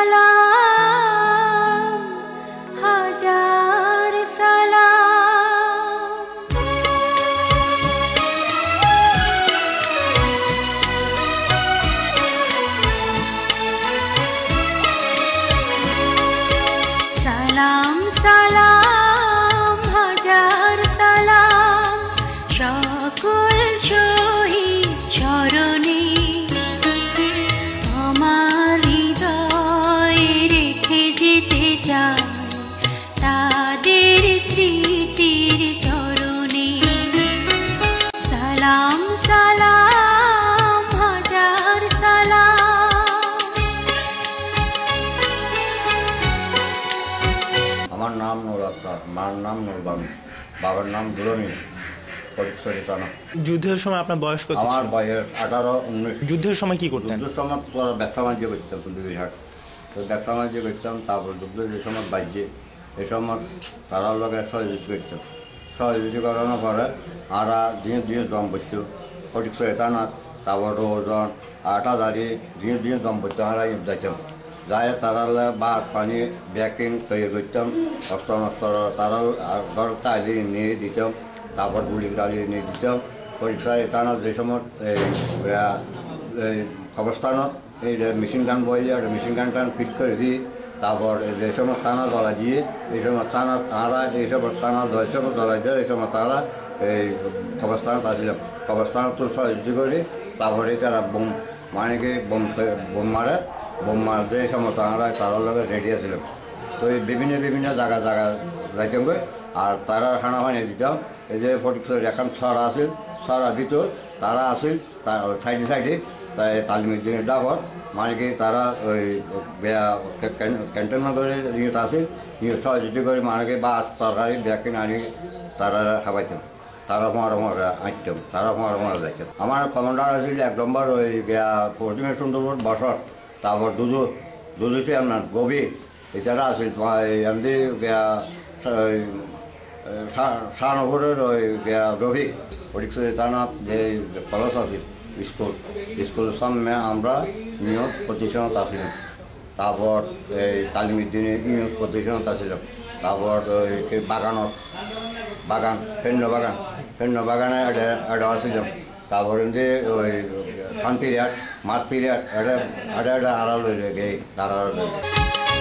সালাম হাজার সালাম সালাম সালাম হাজার সালাম সকল শহীদ চরণে আমার হৃদয়ে রেখে যেতে চাই তাদের স্মৃতির চরণে সালাম সালাম হাজার সালাম। আমার নাম নুর আক্তার, মার নাম নুরবানু, বাবার নাম দুরনি, ফটিকছড়ি থানা। যুদ্ধের সময় আপনার বয়স কত? আমার বয়স 18-19। যুদ্ধের সময় কি করতেন? যুদ্ধের সময় ব্যবসা বাণিজ্য করতাম, হাট তো ব্যবসা বাণিজ্য করতাম। তারপর যুদ্ধের যে সময় বাজ্যে এই সময় তারাও লোক সহযোগিতা করতাম। সহযোগিতা করানোর পরে আমরা দিনে দিনে দম পড়তো ফটিকছড়ি থানা। তারপর ওজন আটা দাঁড়িয়ে দিনে দিনে দম পড়তো, আমরা যাইতাম। যাই তারা ভাত পানি ব্যাকিং তৈরি করতাম, অস্ত্র মস্ত্র তারা ঘর তাইলে নিয়ে দিতাম। তারপর গুলি গালিয়ে নিয়ে দিতাম। ফটিকছড়ি থানার যে সময় অবস্থানত এই মেশিন গান বইলে একটা মেশিন গান টান ফিট করে দিই। তারপর যে সময় টানা জ্বলা দিয়ে এই সময় টানা তারা এই সব টানা দশ সময় জ্বলাই দেয়। এই সময় তারা এই অবস্থানত আসছিলাম। অবস্থানত তো সহযোগী করি। তারপরে তারা বোম মানে কি বোম মারতে এই সময় তারা তারার লগে রেডি আসছিলাম। তো এই বিভিন্ন জায়গা যাইতাম গই। আর তারা খানা বানিয়ে দিতাম। এই যে ফটিকছড়ি এখন ছড়া আসিল, ছড়ার ভিতর তারা আসিল তার সাইডে তাই তালিমের দিনে ডাবর মানে কি তারা ওই ক্যান্টনমেন্টের ইয়েটা আসিল, ইয়ে সহযোগী করে মানে কি বাস তরকারি ব্যাগকে আনি তারা খাওয়াইতাম। তারা মারা আঁটতাম, তারা মারা যাইতাম। আমার কমান্ডার আসিল 1 নম্বর ওই পশ্চিমে সুন্দরবন বসত। তারপর দুধুতে আপনার গভীর এছাড়া আসিল এমনি শাহনগরের ওই রফিক। ফটিকছড়ি থানা যে কলেজ আছে স্কুলের সামনে আমরা নিয়োগ প্রতিষ্ঠানত আসছিলাম। তারপর এই তালিমের দিনে নিয়োগ প্রতিষ্ঠানত আসছিলাম। তারপর ওই বাগান ফেন্য বাগানে একটা আসছিলাম। তারপরে যে ওই শান্তিরিয়াট মাতৃরিয়াট এটা আড়াল হয়ে গিয়ে তারা